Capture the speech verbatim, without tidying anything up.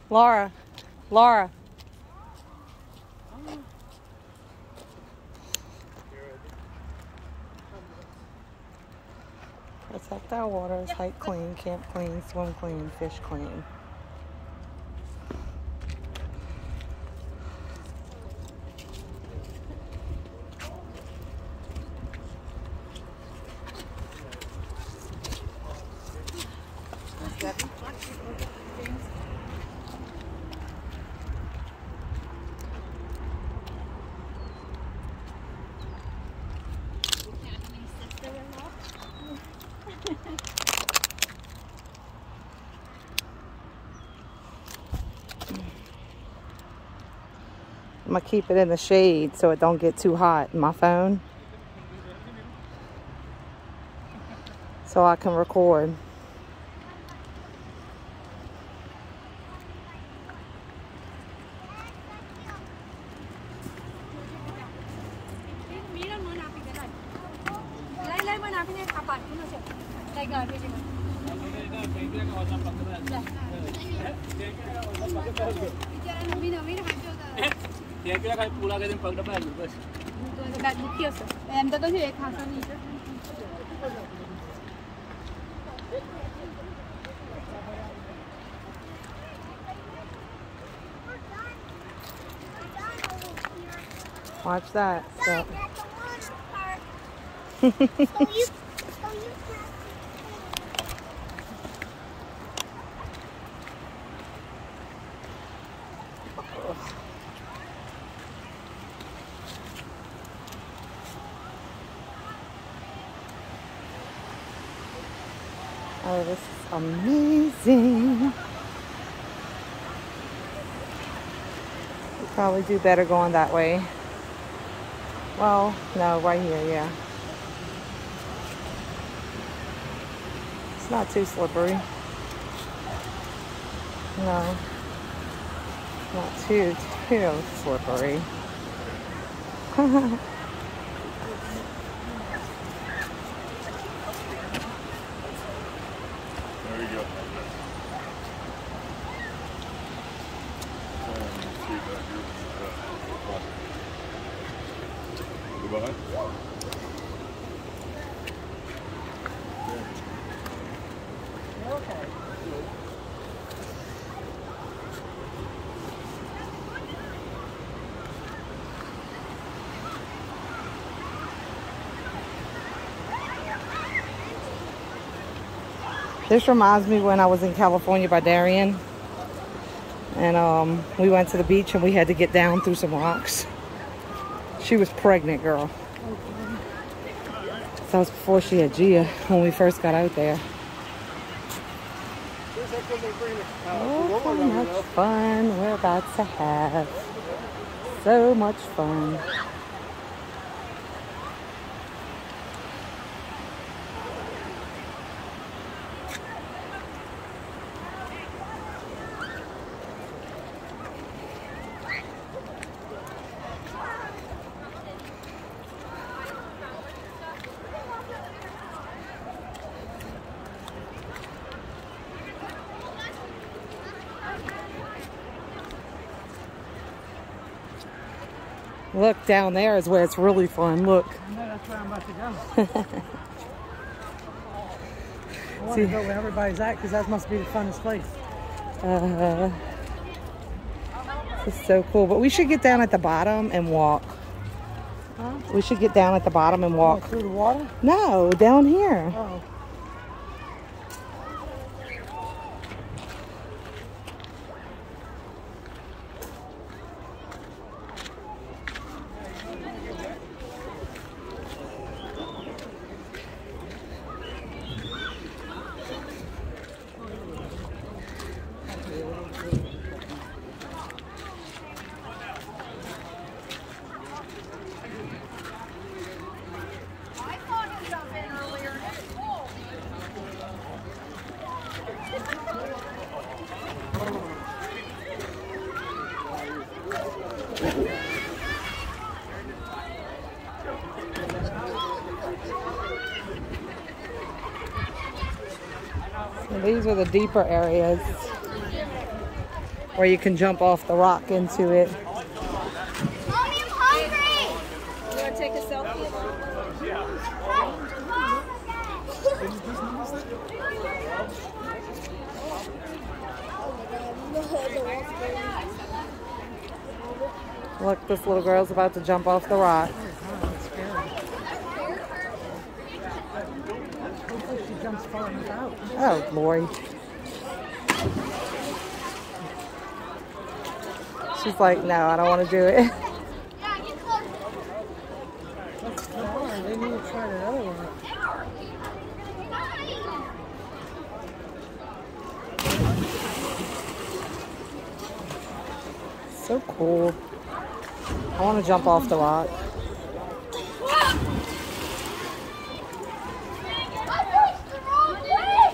Laura. Laura. Protect our waters, hike clean, camp clean, swim clean, fish clean. I'm gonna keep it in the shade so it don't get too hot in my phone, so I can record. Watch that. So. Oh, this is amazing. You probably do better going that way. Well, no, right here, yeah. It's not too slippery. No. Not too, too slippery. There you go. Goodbye. Okay. This reminds me when I was in California by Darien, and um, we went to the beach and we had to get down through some rocks. She was pregnant, girl. That was before she had Gia when we first got out there. Oh, so much fun we're about to have. So much fun. Look, down there is where it's really fun. Look. I know, that's where I'm about to go. I want to go where everybody's at because that must be the funnest place. Uh, this is so cool. But we should get down at the bottom and walk. Huh? We should get down at the bottom and walk. Oh, through the water? No, down here. Oh. So these are the deeper areas. where you can jump off the rock into it. Mommy, I'm hungry. You want to take a selfie? Look, this little girl's about to jump off the rock. Hopefully she jumps far enough out. Oh, Lori. She's like, no, I don't want to do it. That's far. They need to try the other one. So cool. I want to jump off the rock.